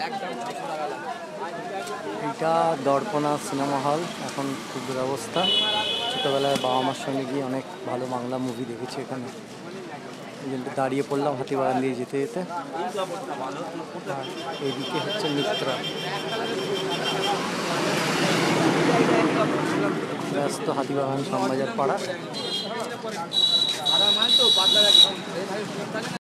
এটা দর্পণা cinema hall, এখন খুব দুরবস্থা। ছোটোবেলায় বাবা মার সঙ্গে গিয়ে অনেক ভালো বাংলা মুভি দেখেছি এখানে। এই জন্য দাঁড়িয়ে পড়লাম হাতিবাগান দিয়ে যেতে যেতে। এদিকে হচ্ছে মিত্রা, ব্যস্ত হাতিবাগান শ্যামবাজার পাড়া।